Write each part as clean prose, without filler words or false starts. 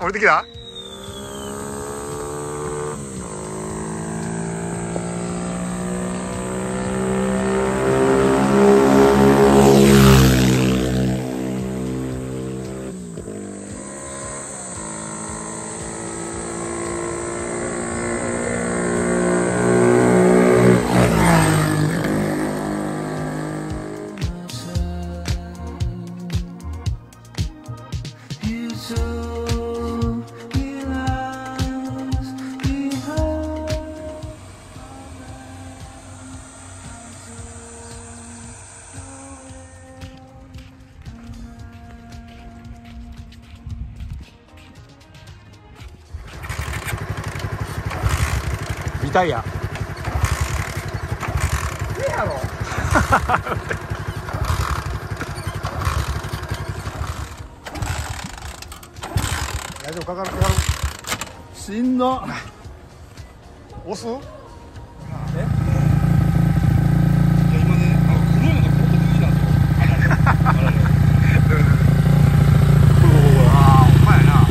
降りてきた。リタイア。 ええやろ。 大丈夫、かかる。 しんど。 押す。 え？ いや今ね、黒いのがポッと出てきたんですよ。あらね。 ああ、ほんまやな。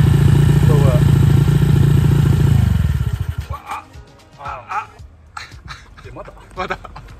また。 まだ。